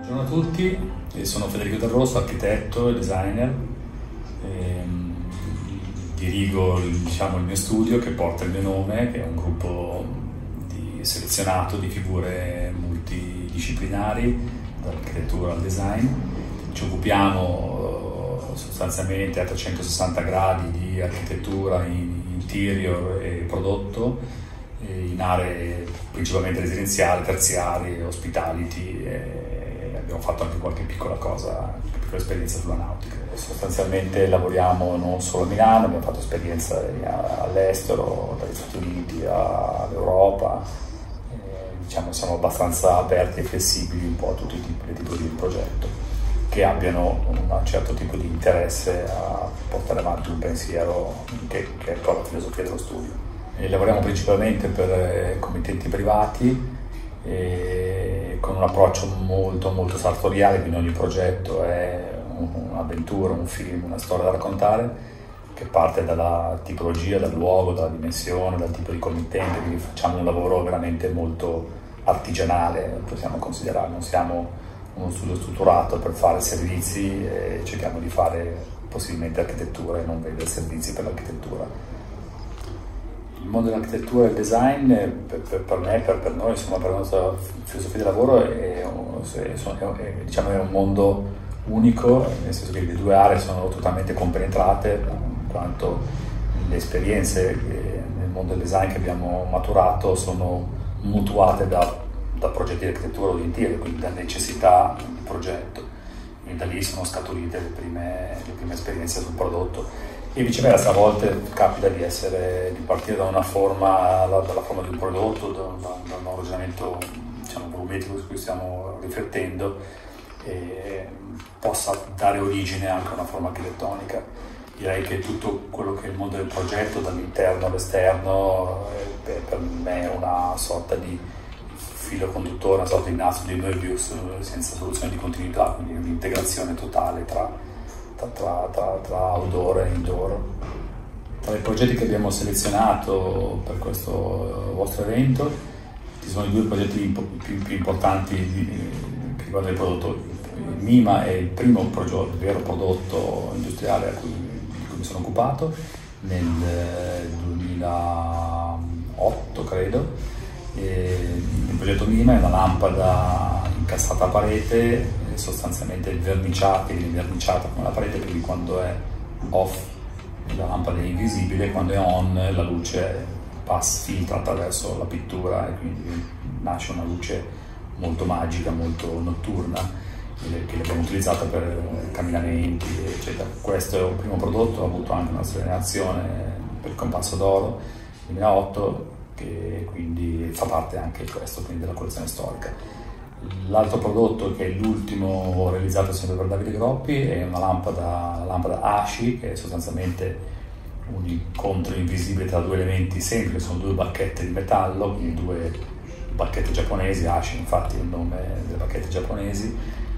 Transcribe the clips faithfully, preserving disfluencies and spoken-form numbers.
Buongiorno a tutti, sono Federico Del Rosso, architetto e designer. E dirigo diciamo, il mio studio che porta il mio nome, che è un gruppo di selezionato di figure multidisciplinari, dall'architettura al design. Ci occupiamo sostanzialmente a trecentosessanta gradi di architettura in interior e prodotto, in aree principalmente residenziali, terziarie, hospitality, e abbiamo fatto anche qualche piccola cosa, piccola esperienza sulla nautica. Sostanzialmente lavoriamo non solo a Milano, abbiamo fatto esperienza all'estero, dagli Stati Uniti all'Europa, diciamo siamo abbastanza aperti e flessibili un po' a tutti i tipi, le tipologie di progetto che abbiano un certo tipo di interesse a portare avanti un pensiero che, che è poi la filosofia dello studio. E lavoriamo principalmente per committenti privati e con un approccio molto molto sartoriale, quindi ogni progetto è un'avventura, un film, una storia da raccontare che parte dalla tipologia, dal luogo, dalla dimensione, dal tipo di committente, quindi facciamo un lavoro veramente molto artigianale, possiamo considerare, non siamo uno studio strutturato per fare servizi e cerchiamo di fare possibilmente architettura e non vendere servizi per l'architettura. Il mondo dell'architettura e del design per, per, per me, per, per noi, insomma, per la nostra filosofia di lavoro è, è, è, diciamo, è un mondo unico, nel senso che le due aree sono totalmente compenetrate, in quanto le esperienze nel mondo del design che abbiamo maturato sono mutuate da, da progetti di architettura o di interior, quindi da necessità di progetto, e da lì sono scaturite le prime, le prime esperienze sul prodotto. E viceversa, a volte capita di, essere, di partire da una forma, dalla forma di un prodotto, da, da un ragionamento diciamo, volumetrico su cui stiamo riflettendo, e possa dare origine anche a una forma architettonica. Direi che tutto quello che è il mondo del progetto, dall'interno all'esterno, per me è una sorta di filo conduttore, una sorta di nastro di Möbius senza soluzione di continuità, quindi un'integrazione totale tra Tra, tra, tra outdoor e indoor. Tra i progetti che abbiamo selezionato per questo vostro evento ci sono i due progetti più, più importanti di, che riguardano il prodotto. Il MIMA è il primo progetto, il vero prodotto industriale a cui, di cui mi sono occupato nel duemilaotto, credo. E il progetto MIMA è una lampada incastrata a parete, sostanzialmente verniciata, verniciata come la parete, quindi quando è off la lampada è invisibile, quando è on la luce passa, filtra attraverso la pittura e quindi nasce una luce molto magica, molto notturna, che l'abbiamo utilizzata per camminamenti, eccetera. Questo è un primo prodotto, ha avuto anche una segnalazione per il Compasso d'Oro duemilaotto, che quindi fa parte anche di questo, quindi della collezione storica. L'altro prodotto, che è l'ultimo realizzato sempre per Davide Groppi, è una lampada, la lampada Ashi, che è sostanzialmente un incontro invisibile tra due elementi semplici, sono due bacchette di metallo, quindi due bacchette giapponesi, Ashi infatti è il nome delle bacchette giapponesi.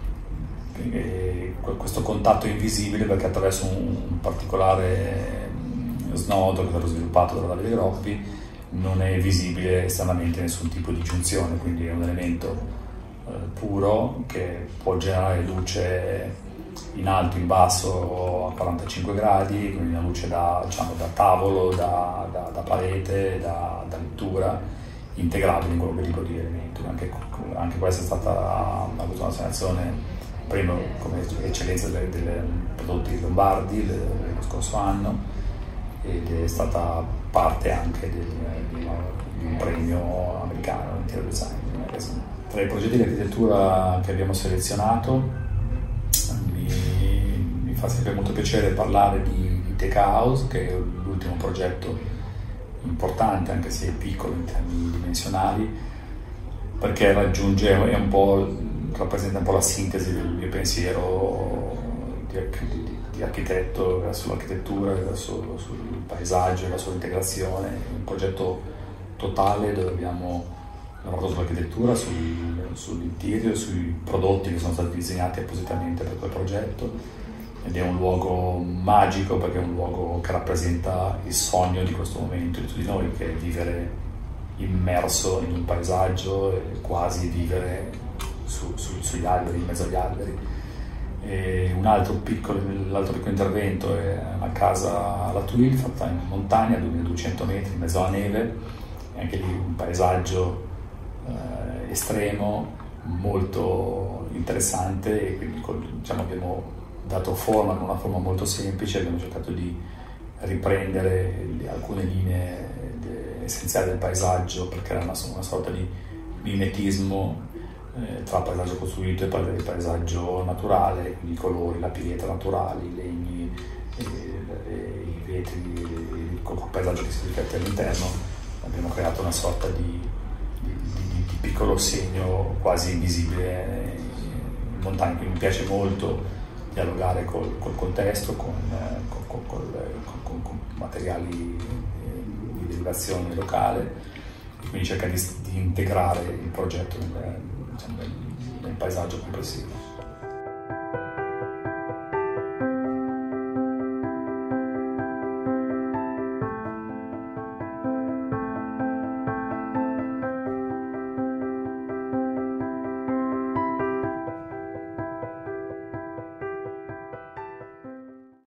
E questo contatto invisibile perché attraverso un particolare snodo che è stato sviluppato da Davide Groppi non è visibile esternamente nessun tipo di giunzione, quindi è un elemento puro che può generare luce in alto, in basso a quarantacinque gradi, quindi una luce da, diciamo, da tavolo, da, da, da parete, da, da lettura, integrabile in qualunque tipo di elemento. Anche, anche questa è stata, ha avuto una segnalazione prima come eccellenza dei prodotti lombardi lo scorso anno, ed è stata parte anche del, di, di un premio americano interior design. Tra i progetti di architettura che abbiamo selezionato mi, mi fa sempre molto piacere parlare di, di Tech House, che è l'ultimo progetto importante, anche se è piccolo in termini dimensionali, perché raggiunge, è un po', rappresenta un po' la sintesi del mio pensiero di, di, di architetto verso l'architettura, verso sul paesaggio, verso l'integrazione. Un progetto totale dove abbiamo lavorato sull'architettura, sul, sull'interior, sui prodotti che sono stati disegnati appositamente per quel progetto, ed è un luogo magico perché è un luogo che rappresenta il sogno di questo momento di tutti noi, che è vivere immerso in un paesaggio e quasi vivere su, su, sugli alberi, in mezzo agli alberi. E un altro piccolo, l'altro piccolo intervento è una casa alla Tuile fatta in montagna, a duemiladuecento metri, in mezzo alla neve, e anche lì un paesaggio eh, estremo, molto interessante, e quindi diciamo, abbiamo dato forma con una forma molto semplice, abbiamo cercato di riprendere le, alcune linee de, essenziali del paesaggio per creare una, una sorta di mimetismo eh, tra paesaggio costruito e il paesaggio naturale, quindi i colori, la pietra naturali, i legni, e, e, i vetri, il paesaggio che si riflette all'interno. Abbiamo creato una sorta di, di, di, di piccolo segno quasi invisibile in montagna, quindi mi piace molto dialogare col, col contesto, con, con, con, con, con materiali di derivazione locale, e quindi cerca di, di integrare il progetto nel, diciamo, nel, nel paesaggio complessivo.